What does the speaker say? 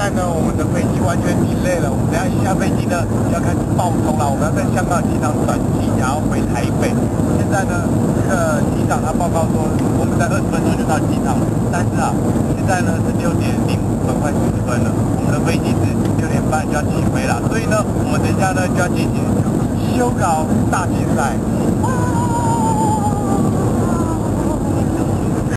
在呢，我们的飞机完全delay了，我们等一下飞机呢就要开始爆冲了，我们要在香港机场转机，然后回台北。现在呢，这个机长他报告说，我们在20分钟就到机场了，但是啊，现在呢是6:05快40分了，我们的飞机是6点半就要起飞了，所以呢，我们等一下呢就要进行修稿大比赛。